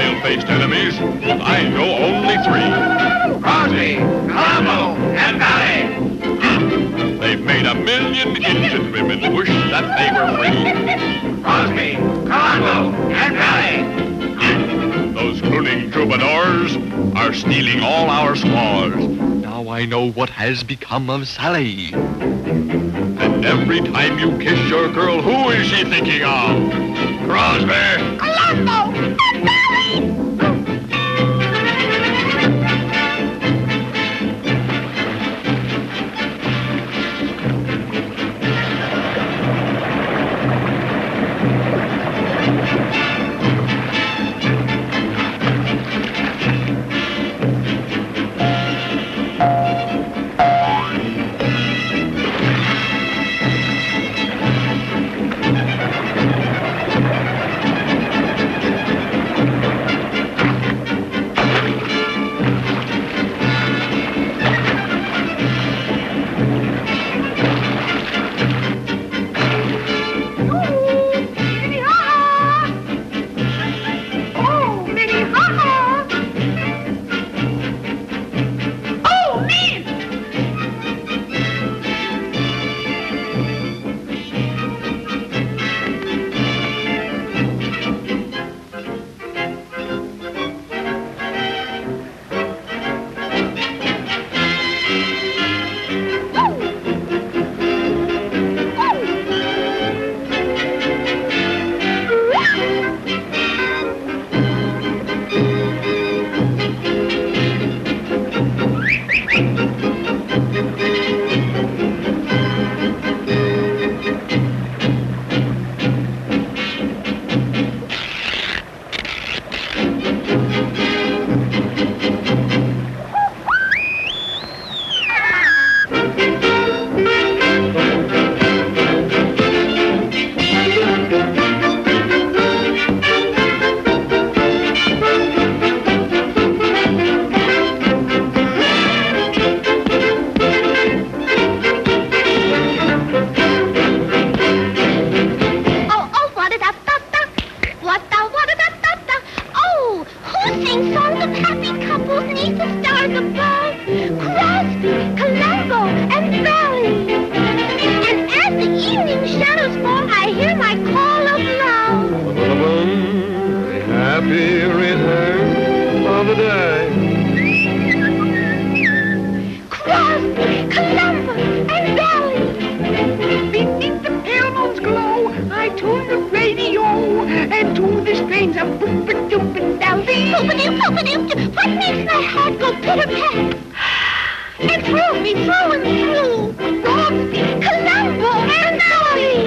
faced enemies, but I know only three. Crosby, Columbo, and Vallee. They've made 1,000,000 Indian women wish that they were free. Crosby, Columbo, and Vallee. Those crooning troubadours are stealing all our squaws. Now I know what has become of Sally. And every time you kiss your girl, who is she thinking of? Crosby! Columbo and Vallee! Crosby, Columbo, and Vallee. And as the evening shadows fall, I hear my call of love. Happy return of the day. Crosby, Columbo, and Vallee. Beneath the pale moon's glow, I tune the radio and tune the strains of boop-a-doop-a-dally. Boop-a-doop-boop-a-doop, what makes my heart go pitter-pat? And thrill me through and through. Crosby, Columbo, and Vallee.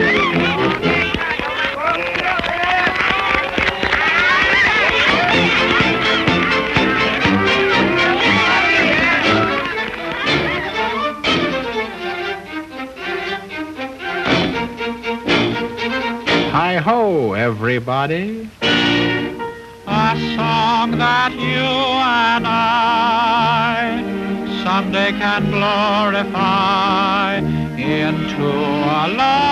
Hi-ho, everybody. A song that you and I someday can glorify into a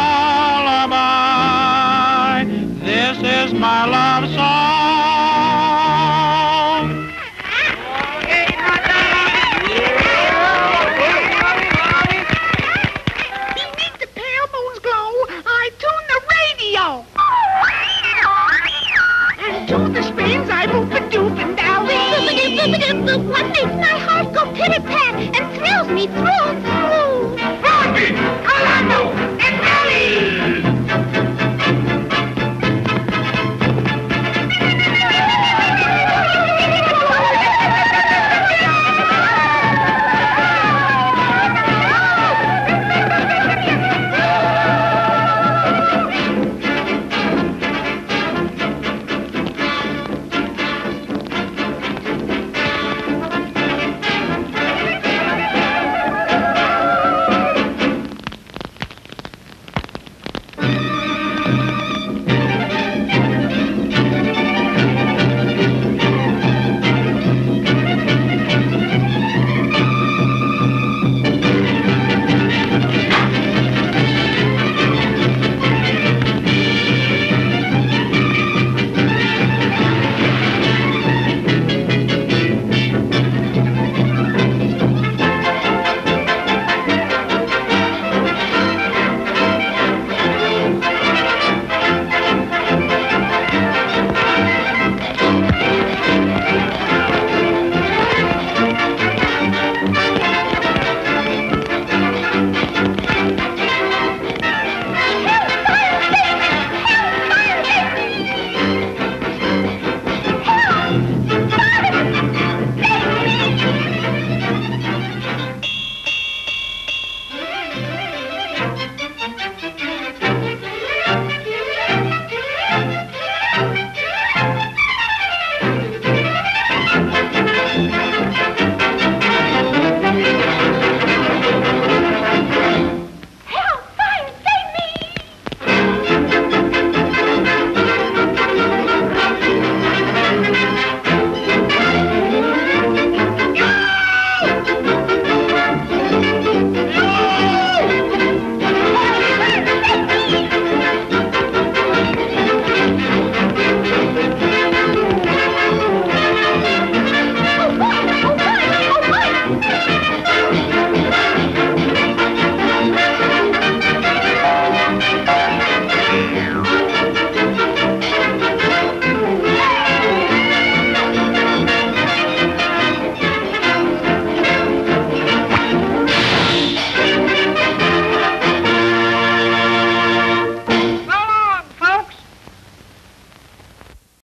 lullaby. This is my love song. Beneath the pale moon's glow, I tune the radio. And to the strains I boop-a-doop and dally. Boop-a-doop-boop-a-doop-boop. What makes my heart go pitter-pat and thrills me through and through? Crosby,